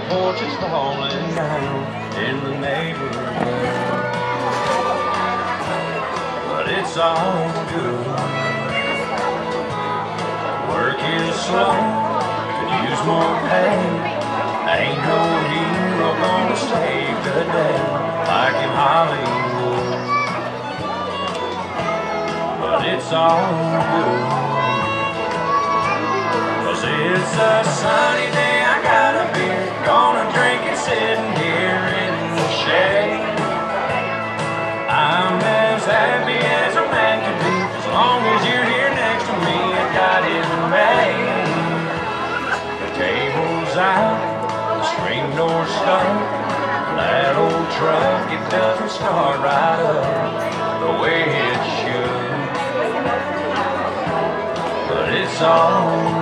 porch is falling down in the neighborhood, but it's all good. Work is slow, could use more pay. Ain't no hero gonna save the day like in Hollywood, but it's all good. 'Cause it's a sunny day, I got a beer, gonna drink it sitting here in the shade. I'm as happy as a man can be, as long as you're here next to me. I got it made. The table's out, the screen door's stuck. That old truck, it doesn't start right up the way it should, but it's all